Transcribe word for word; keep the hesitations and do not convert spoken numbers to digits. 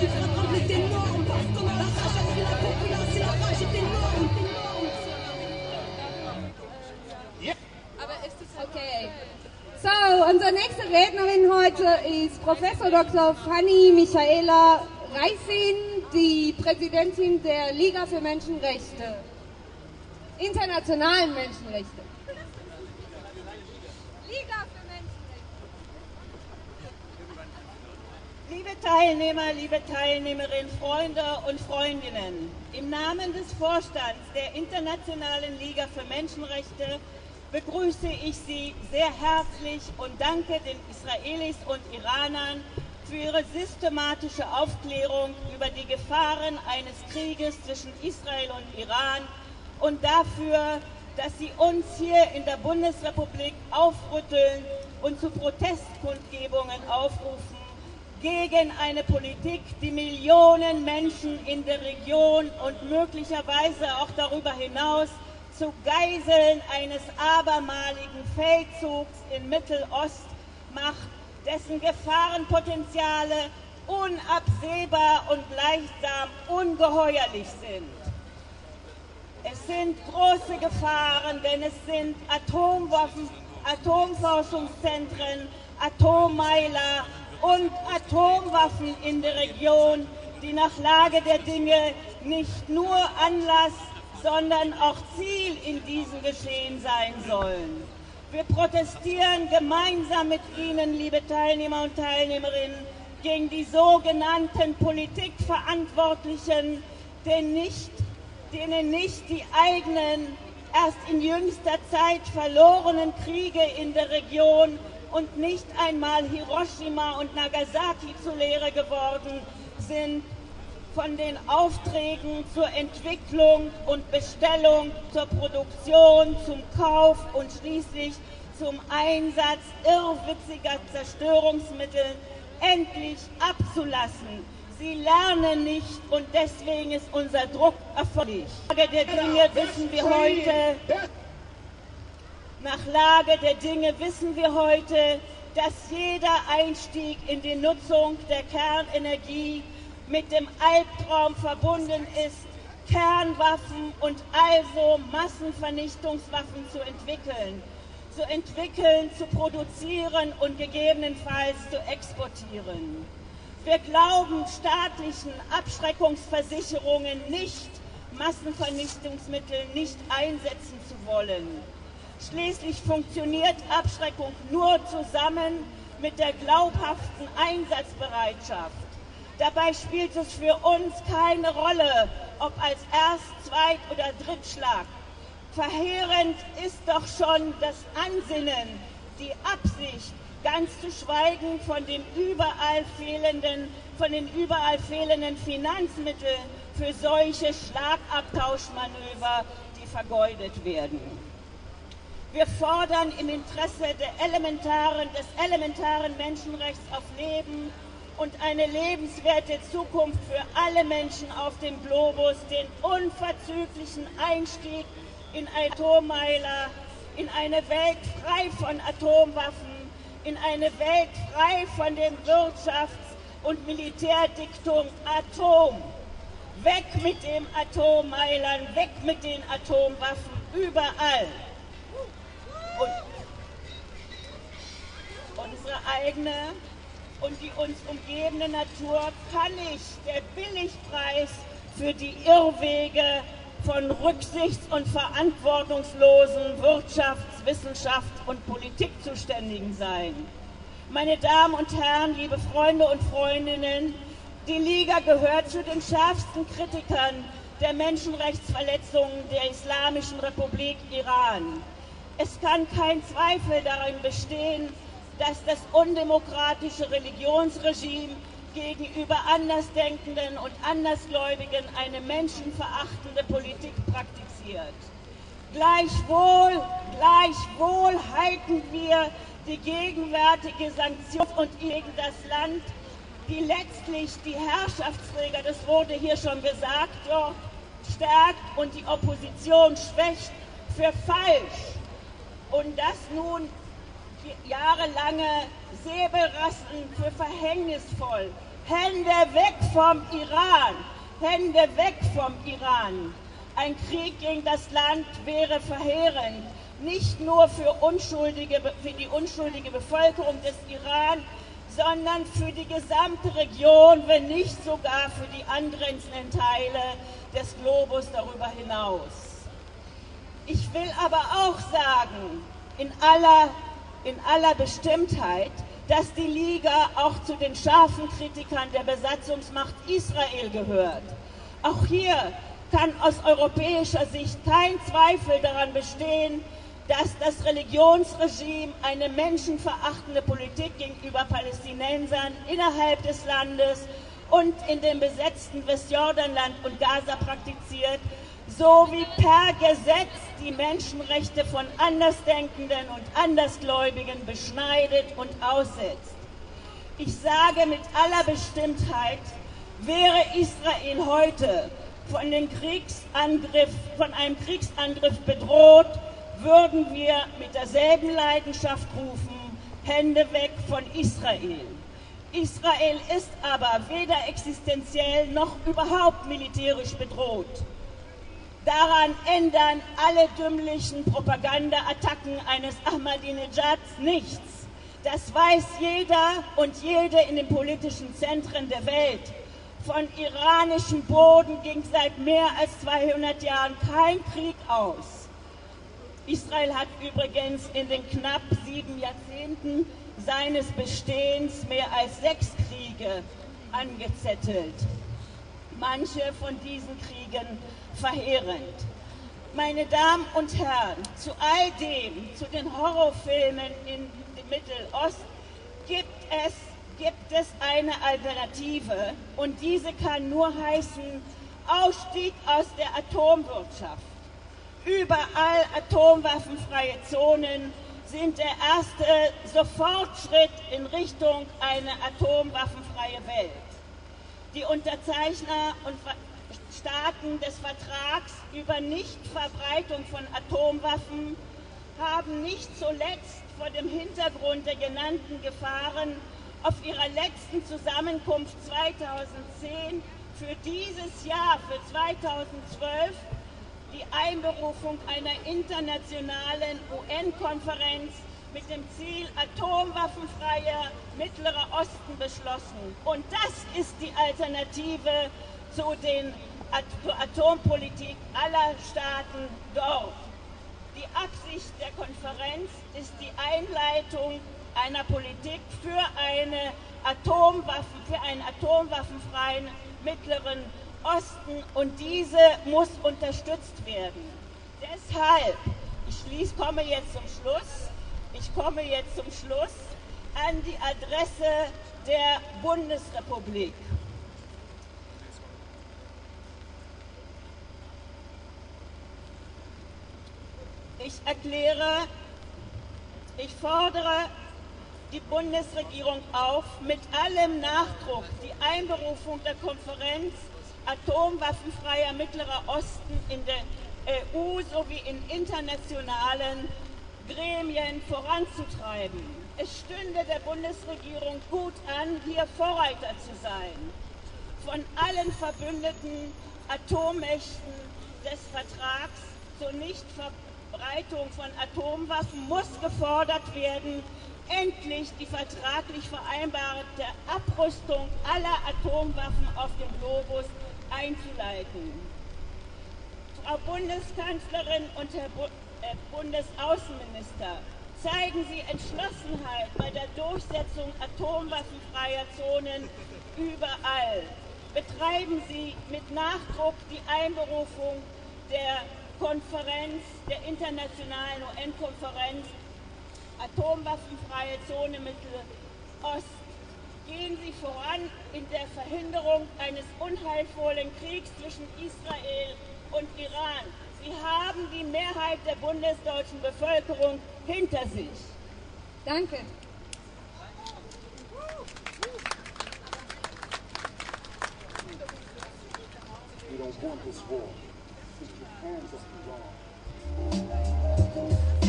qui frappe les ténors. Comme la rage a pris la populace et la rage est énorme. Okay. So, unsere nächste Rednerin heute ist Professor Doktor Fanny Michaela Reisin, die Präsidentin der Liga für Menschenrechte, internationalen Menschenrechte. Liga für Menschenrechte. Liebe Teilnehmer, liebe Teilnehmerinnen, Freunde und Freundinnen, im Namen des Vorstands der Internationalen Liga für Menschenrechte begrüße ich Sie sehr herzlich und danke den Israelis und Iranern für ihre systematische Aufklärung über die Gefahren eines Krieges zwischen Israel und Iran und dafür, dass Sie uns hier in der Bundesrepublik aufrütteln und zu Protestkundgebungen aufrufen gegen eine Politik, die Millionen Menschen in der Region und möglicherweise auch darüber hinaus zu Geiseln eines abermaligen Feldzugs in Mittelost macht, dessen Gefahrenpotenziale unabsehbar und gleichsam ungeheuerlich sind. Es sind große Gefahren, denn es sind Atomwaffen, Atomforschungszentren, Atommeiler und Atomwaffen in der Region, die nach Lage der Dinge nicht nur Anlass, sondern auch Ziel in diesem Geschehen sein sollen. Wir protestieren gemeinsam mit Ihnen, liebe Teilnehmer und Teilnehmerinnen, gegen die sogenannten Politikverantwortlichen, denen nicht, denen nicht die eigenen, erst in jüngster Zeit verlorenen Kriege in der Region und nicht einmal Hiroshima und Nagasaki zur Lehre geworden sind, von den Aufträgen zur Entwicklung und Bestellung, zur Produktion, zum Kauf und schließlich zum Einsatz irrwitziger Zerstörungsmittel endlich abzulassen. Sie lernen nicht und deswegen ist unser Druck erforderlich. Nach Lage der Dinge wissen wir heute, nach Lage der Dinge wissen wir heute, dass jeder Einstieg in die Nutzung der Kernenergie mit dem Albtraum verbunden ist, Kernwaffen und also Massenvernichtungswaffen zu entwickeln, zu entwickeln, zu produzieren und gegebenenfalls zu exportieren. Wir glauben staatlichen Abschreckungsversicherungen nicht, Massenvernichtungsmittel nicht einsetzen zu wollen. Schließlich funktioniert Abschreckung nur zusammen mit der glaubhaften Einsatzbereitschaft. Dabei spielt es für uns keine Rolle, ob als Erst-, Zweit- oder Drittschlag. Verheerend ist doch schon das Ansinnen, die Absicht, ganz zu schweigen von, dem überall fehlenden, von den überall fehlenden Finanzmitteln für solche Schlagabtauschmanöver, die vergeudet werden. Wir fordern im Interesse der elementaren, des elementaren Menschenrechts auf Leben und eine lebenswerte Zukunft für alle Menschen auf dem Globus den unverzüglichen Einstieg in Atommeiler, in eine Welt frei von Atomwaffen, in eine Welt frei von dem Wirtschafts- und Militärdiktum Atom. Weg mit den Atommeilern, weg mit den Atomwaffen, überall. Und unsere eigene und die uns umgebende Natur kann nicht der Billigpreis für die Irrwege von rücksichts- und verantwortungslosen Wirtschafts-, Wissenschafts- und Politikzuständigen sein. Meine Damen und Herren, liebe Freunde und Freundinnen, die Liga gehört zu den schärfsten Kritikern der Menschenrechtsverletzungen der Islamischen Republik Iran. Es kann kein Zweifel darin bestehen, dass das undemokratische Religionsregime gegenüber Andersdenkenden und Andersgläubigen eine menschenverachtende Politik praktiziert. Gleichwohl, gleichwohl halten wir die gegenwärtige Sanktion und gegen das Land, die letztlich die Herrschaftsträger, das wurde hier schon gesagt, dort stärkt und die Opposition schwächt, für falsch. Und das nun jahrelange Säbelrasseln für verhängnisvoll. Hände weg vom Iran, Hände weg vom Iran. Ein Krieg gegen das Land wäre verheerend, nicht nur für, unschuldige, für die unschuldige Bevölkerung des Iran, sondern für die gesamte Region, wenn nicht sogar für die angrenzenden Teile des Globus darüber hinaus. Ich will aber auch sagen, in aller, in aller Bestimmtheit, dass die Liga auch zu den scharfen Kritikern der Besatzungsmacht Israel gehört. Auch hier kann aus europäischer Sicht kein Zweifel daran bestehen, dass das Religionsregime eine menschenverachtende Politik gegenüber Palästinensern innerhalb des Landes und in dem besetzten Westjordanland und Gaza praktiziert, sowie per Gesetz die Menschenrechte von Andersdenkenden und Andersgläubigen beschneidet und aussetzt. Ich sage mit aller Bestimmtheit, wäre Israel heute von, den Kriegsangriff, von einem Kriegsangriff bedroht, würden wir mit derselben Leidenschaft rufen, Hände weg von Israel. Israel ist aber weder existenziell noch überhaupt militärisch bedroht. Daran ändern alle dümmlichen Propagandaattacken eines Ahmadinejads nichts. Das weiß jeder und jede in den politischen Zentren der Welt. Von iranischem Boden ging seit mehr als zweihundert Jahren kein Krieg aus. Israel hat übrigens in den knapp sieben Jahrzehnten seines Bestehens mehr als sechs Kriege angezettelt. Manche von diesen Kriegen verheerend. Meine Damen und Herren, zu all dem, zu den Horrorfilmen in dem Mittelost, gibt es, gibt es eine Alternative und diese kann nur heißen Ausstieg aus der Atomwirtschaft. Überall atomwaffenfreie Zonen sind der erste Sofortschritt in Richtung einer atomwaffenfreie Welt. Die Unterzeichner und Staaten des Vertrags über Nichtverbreitung von Atomwaffen haben nicht zuletzt vor dem Hintergrund der genannten Gefahren auf ihrer letzten Zusammenkunft zweitausendzehn für dieses Jahr, für zweitausendzwölf, die Einberufung einer internationalen U N-Konferenz mit dem Ziel atomwaffenfreier Mittlerer Osten beschlossen. Und das ist die Alternative zu den zur Atompolitik aller Staaten dort. Die Absicht der Konferenz ist die Einleitung einer Politik für, eine Atomwaffen, für einen atomwaffenfreien Mittleren Osten und diese muss unterstützt werden. Deshalb, ich schließ, komme jetzt zum Schluss, ich komme jetzt zum Schluss an die Adresse der Bundesrepublik. Ich erkläre, ich fordere die Bundesregierung auf, mit allem Nachdruck die Einberufung der Konferenz atomwaffenfreier Mittlerer Osten in der E U sowie in internationalen Gremien voranzutreiben. Es stünde der Bundesregierung gut an, hier Vorreiter zu sein. Von allen verbündeten Atommächten des Vertrags zur Nichtverbreitung von Atomwaffen muss gefordert werden, endlich die vertraglich vereinbarte Abrüstung aller Atomwaffen auf dem Globus einzuleiten. Frau Bundeskanzlerin und Herr Bu- äh, Bundesaußenminister, zeigen Sie Entschlossenheit bei der Durchsetzung atomwaffenfreier Zonen überall. Betreiben Sie mit Nachdruck die Einberufung der Konferenz, der internationalen U N-Konferenz Atomwaffenfreie Zone Mittelost. Gehen Sie voran in der Verhinderung eines unheilvollen Kriegs zwischen Israel und Iran. Sie haben die Mehrheit der bundesdeutschen Bevölkerung hinter sich. Danke. We don't want this war. Keep your hands off the wall.